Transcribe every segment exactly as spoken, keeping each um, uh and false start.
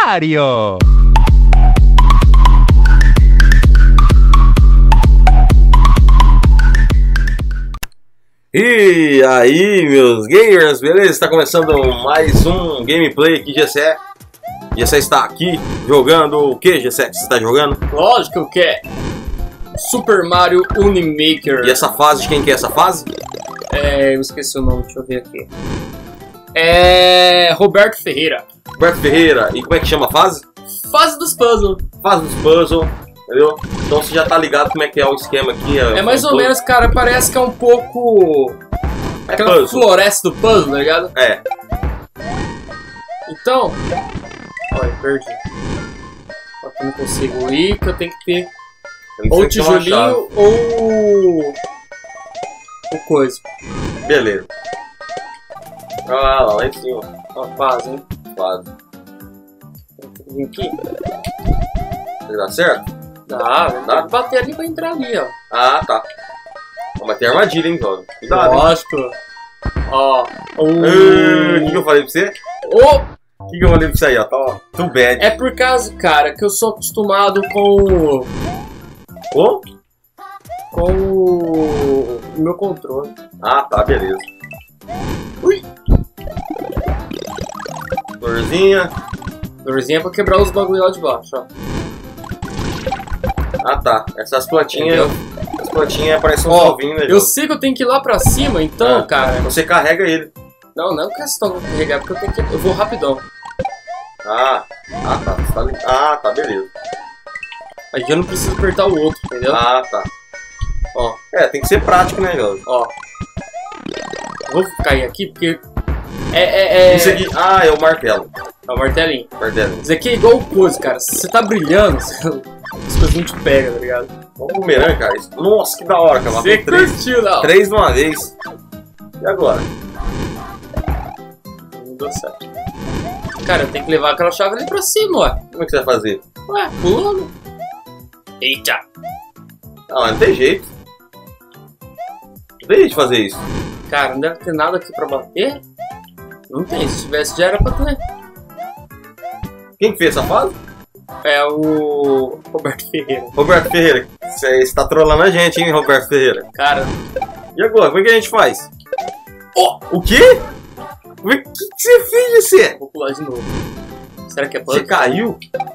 Mario! E aí, meus gamers, beleza? Está começando mais um gameplay aqui, G C. G C está aqui jogando o que, G C? Que você está jogando? Lógico que é Super Mario Unimaker. E essa fase, de quem que é essa fase? É, eu esqueci o nome, deixa eu ver aqui. É... Roberto Ferreira. Roberto Ferreira. E como é que chama a fase? Fase dos puzzles. Fase dos puzzles, entendeu? Então você já tá ligado como é que é o esquema aqui. É, é mais ou puzzle. menos, cara, parece que é um pouco... É aquela puzzle. floresta do puzzle, tá ligado? É. Então... Olha, perdi. Só que eu não consigo ir, que eu tenho que ter... Tem Ou que ter uma chave. tijolinho, ou... ou coisa. Beleza. Ah, lá, lá em cima. Ó, quase, hein? Quase. Tem que vir aqui. Vai dar certo? Dá, dá pra bater ali pra entrar ali, ó. Ah, tá. Mas tem armadilha, hein, jovem? Cuidado, hein? Lógico. Ó. O uh, que, que eu falei pra você? Oh. O que, que eu falei pra você aí, ó? Tá too bad. É por causa, cara, que eu sou acostumado com... Oh? Com o meu controle. Ah, tá, beleza. Ui. Florzinha. Florzinha é pra quebrar os bagulho lá de baixo, ó. Ah, tá. Essas plantinhas... Entendeu? As plantinhas parecem um Ó, ovinho, né, eu jogo? sei que eu tenho que ir lá pra cima, então, Ah, cara... Você carrega ele. Não, não é questão de carregar, porque eu tenho que... Eu vou rapidão. Ah, ah tá. Você tá li- Ah, tá, beleza. Aí eu não preciso apertar o outro, entendeu? Ah, tá. Ó, É, tem que ser prático, né, jovem? ó. Eu vou cair aqui, porque... É, é, é... Isso aqui... Ah, é o martelo. É o martelinho. Martelo. Isso aqui é igual o coisa, cara. Se você tá brilhando, as coisas não te pegam, tá ligado? Ó o bumerangue, cara. Isso- Nossa, que da hora, cara. Você Matou três. curtiu, não? Três de uma vez. E agora? Não deu certo. Cara, eu tenho que levar aquela chave ali pra cima, ué. Como é que você vai fazer? Ué, pulando. Eita. Ah, mas não tem jeito. Não tem jeito de fazer isso. Cara, não deve ter nada aqui pra bater? Não tem, se tivesse já era pra ter. Quem que fez essa fase? É o Roberto Ferreira. Roberto Ferreira. Você está trolando a gente, hein, Roberto Ferreira? Cara, E agora? Como é que a gente faz? oh, O quê? O que, que você fez, você? vou pular de novo. Será que é Você bug? caiu?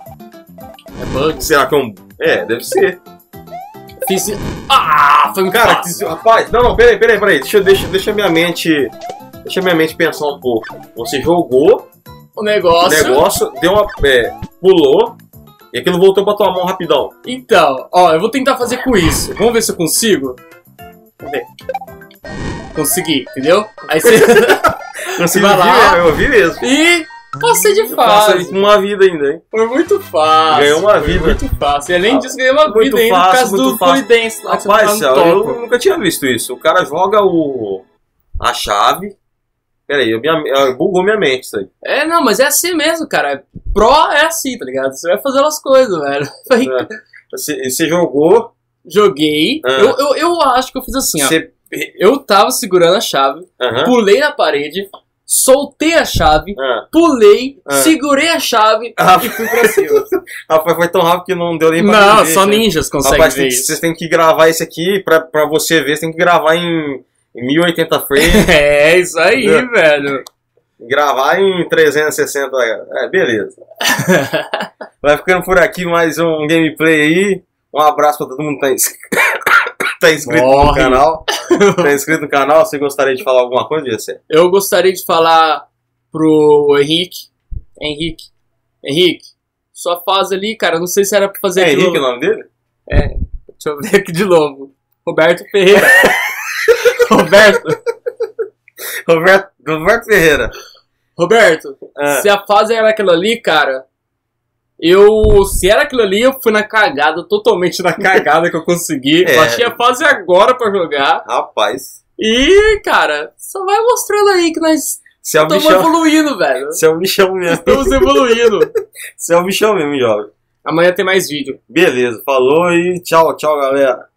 É bug? Será que é um... É, deve ser. Fiz... Ah, foi um Cara, cara. que- rapaz, não, não, peraí, peraí, peraí. Deixa, deixa, deixa minha mente... Deixa minha mente pensar um pouco. Você jogou O o negócio... negócio, deu uma... É, pulou, e aquilo voltou pra tua mão rapidão. Então, ó, eu vou tentar fazer com isso. Vamos ver se eu consigo. Vamos ver. Consegui, entendeu? Aí você... Você vai lá. Eu ouvi mesmo. E... Passei de Passa fase. com uma vida ainda, hein? Foi muito fácil. Ganhou uma foi vida. muito fácil. E além disso, ganhei uma Muito vida ainda por fácil, causa muito do fácil. Polidense lá que Rapaz, você tá no eu, topo. eu nunca tinha visto isso. O cara joga o... a chave... Peraí, eu, minha, eu, bugou minha mente isso aí. É, não, mas é assim mesmo, cara. Pro é assim, tá ligado? Você vai fazer as coisas, velho. Aí, É. Você, você jogou... joguei. Ah. Eu, eu, eu acho que eu fiz assim, ó. Você... Eu tava segurando a chave, Aham. pulei na parede, soltei a chave, Ah. pulei, Ah. segurei a chave Ah. e fui pra cima. Rapaz, foi tão rápido que não deu nem pra Não, ver, só né? ninjas conseguem Rapaz, ver tem que- isso. vocês têm que gravar isso aqui pra, pra você ver. Você tem que gravar em, em mil e oitenta frames. É, isso aí, É. velho. Gravar em trezentos e sessenta. É, beleza. Vai ficando por aqui mais um gameplay aí. Um abraço pra todo mundo que tá, ins... tá inscrito no Morre. canal. Tá inscrito no canal. Você gostaria de falar alguma coisa, G C? Eu gostaria de falar pro Henrique. Henrique. Henrique, sua fase ali, cara, não sei se era pra fazer É aquilo. Henrique o nome dele? É, deixa eu ver aqui de novo. Roberto Ferreira. Roberto. Roberto, Roberto Ferreira. Roberto, Ah. se a fase era aquilo ali, cara, eu... Se era aquilo ali, eu fui na cagada, totalmente na cagada que eu consegui. É. Baixei a fase agora pra jogar. Rapaz. E, cara, só vai mostrando aí que nós Você é o estamos bichão. evoluindo, velho. Você é o bichão mesmo. Estamos evoluindo. Você é o bichão mesmo, jovem. Amanhã tem mais vídeo. Beleza, falou e tchau, tchau, galera.